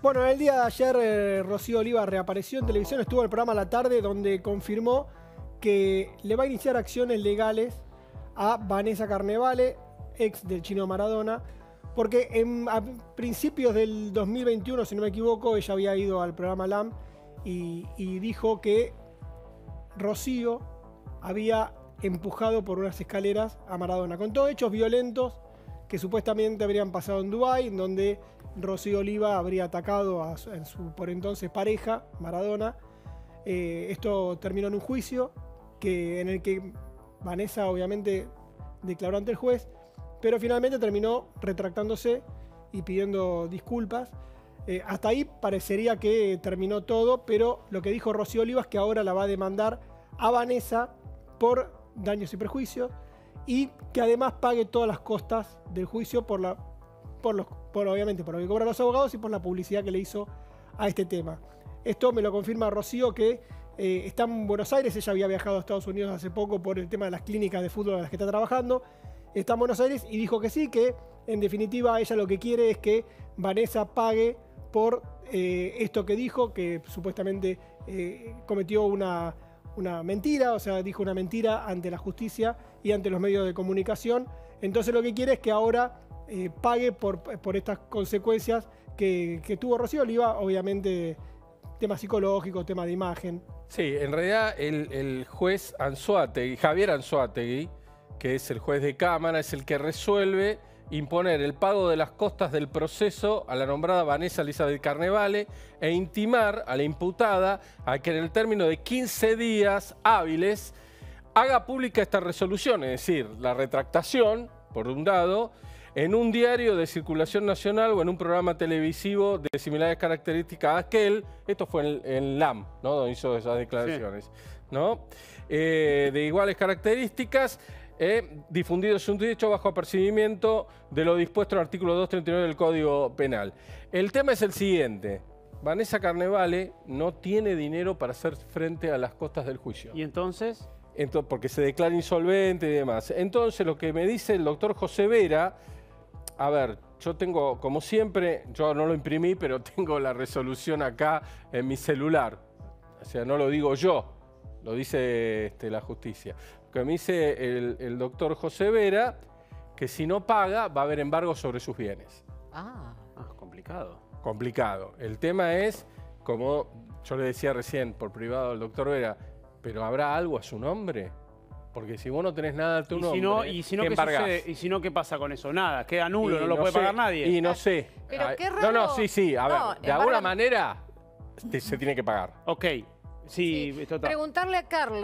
Bueno, el día de ayer Rocío Oliva reapareció en televisión, estuvo en el programa La Tarde donde confirmó que le va a iniciar acciones legales a Vanessa Carnevale, ex del Chino Maradona, porque a principios del 2021, si no me equivoco, ella había ido al programa LAM y dijo que Rocío había empujado por unas escaleras a Maradona. Contó hechos violentos que supuestamente habrían pasado en Dubái, en donde Rocío Oliva habría atacado a su por entonces pareja, Maradona. Esto terminó en un juicio en el que Vanessa obviamente declaró ante el juez, pero finalmente terminó retractándose y pidiendo disculpas. Hasta ahí parecería que terminó todo, pero lo que dijo Rocío Oliva es que ahora la va a demandar a Vanessa por daños y perjuicios y que además pague todas las costas del juicio obviamente por lo que cobran los abogados y por la publicidad que le hizo a este tema. Esto me lo confirma Rocío, que está en Buenos Aires. Ella había viajado a Estados Unidos hace poco por el tema de las clínicas de fútbol en las que está trabajando. Está en Buenos Aires y dijo que sí, que en definitiva ella lo que quiere es que Vanessa pague por esto que dijo, que supuestamente cometió una mentira, o sea, dijo una mentira ante la justicia y ante los medios de comunicación. Entonces lo que quiere es que ahora pague por estas consecuencias que tuvo Rocío Oliva, obviamente tema psicológico, tema de imagen. Sí, en realidad el juez Anzoátegui, Javier Anzoátegui, que es el juez de Cámara, es el que resuelve imponer el pago de las costas del proceso a la nombrada Vanessa Elizabeth Carnevale e intimar a la imputada a que en el término de 15 días hábiles haga pública esta resolución, es decir, la retractación, por un lado, en un diario de circulación nacional o en un programa televisivo de similares características a aquel. Esto fue en LAM, ¿no?, donde hizo esas declaraciones, sí, ¿no? De iguales características, difundidos un hecho bajo apercibimiento de lo dispuesto en el artículo 239 del Código Penal. El tema es el siguiente: Vanessa Carnevale no tiene dinero para hacer frente a las costas del juicio. ¿Y entonces? Porque se declara insolvente y demás. Entonces, lo que me dice el doctor José Vera, a ver, yo tengo, como siempre, yo no lo imprimí, pero tengo la resolución acá en mi celular. O sea, no lo digo yo, lo dice la justicia. Lo que me dice el doctor José Vera, que si no paga va a haber embargo sobre sus bienes. Complicado. Complicado. El tema es, como yo le decía recién por privado al doctor Vera, ¿pero habrá algo a su nombre? Porque si vos no tenés nada a tu nombre, ¿qué sucede? ¿Y si no, qué pasa con eso? Nada, queda nulo, no lo puede pagar nadie. Y no sé. Pero qué raro. Sí, a ver, de alguna manera se tiene que pagar. Ok, sí, total. Preguntarle a Carlos.